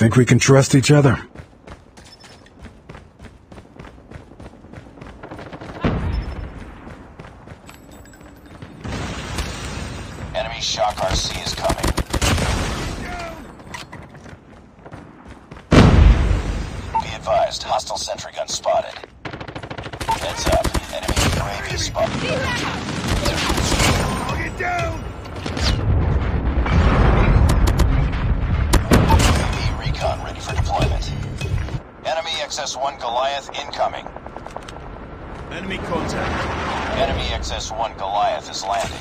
Think we can trust each other? Enemy Shock RC is coming. Be advised, hostile sentry gun spotted. Heads up, enemy UAV spotted. Get down! UAV recon ready for deployment. Enemy XS-1 Goliath incoming. Enemy contact. Enemy XS-1 Goliath is landing.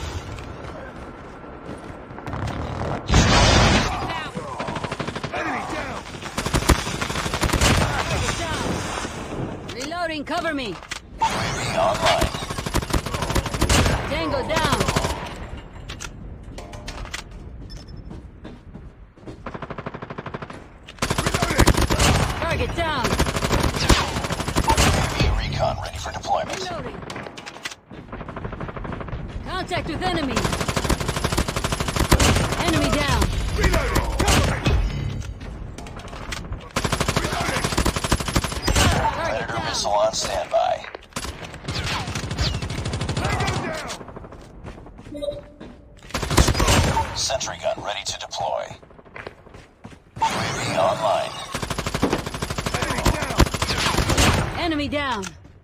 Enemy down! Reloading, cover me. UAV online. Tango down. Target down. UAV recon ready for deployment. Reloading. Contact with enemy. Enemy down. Reloading! Cover me! Reloading! Target Predator down. missile on standby. Sentry gun ready to deploy. UAV online. Enemy down! Enemy down.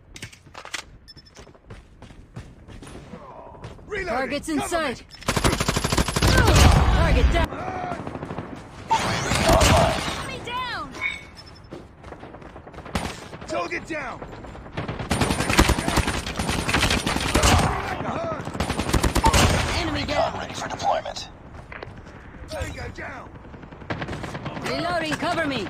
Reloading! Targets in Cover sight. me! Target down. UAV online. Enemy down. Target down! Enemy Recon down. ready for deployment. Tango down! Reloading, cover me.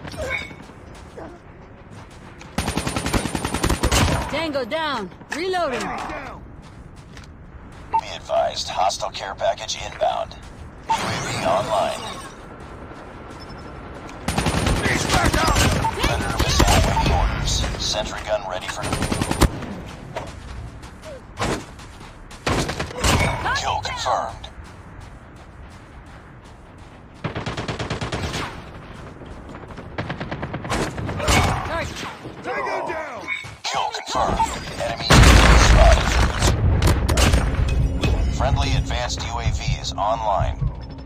Tango down. Reloading. Enemy down! Be advised, hostile care package inbound. UAV online. He's back up! Predator missile awaiting orders. Sentry gun ready for kill confirmed. Target. Tango down! Kill confirmed. Enemy UAV spotted. Friendly advanced UAV is online.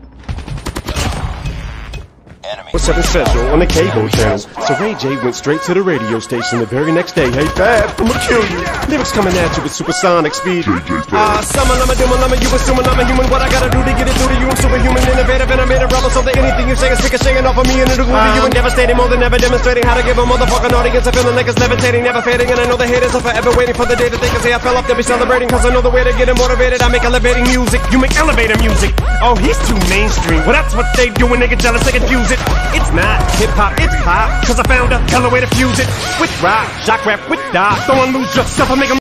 Enemy. Was 7 Central on the cable channel. So Ray J went straight to the radio station the very next day. Hey, Fab, I'ma kill you. Lyrics coming at you with supersonic speed. Summer, I'm a demon, you assuming I'm a human. What I gotta do to get it through to you? I'm superhuman, innovative, and I made a rubber so that anything you say is ricocheting off of me and it'll glue to you and devastating more than ever, demonstrating how to give a motherfucking audience a feeling like it's levitating, never fading. And I know the haters are forever waiting for the day that they can say I fell off, they'll be celebrating. Cause I know the way to get it motivated. I make elevating music, you make elevator music. Oh, he's too mainstream. Well, that's what they do when they get jealous, they confuse it. It's not hip-hop, it's pop. Cause I found a hella way to fuse it with rock, shock rap, with die. Don't lose yourself, I make 'em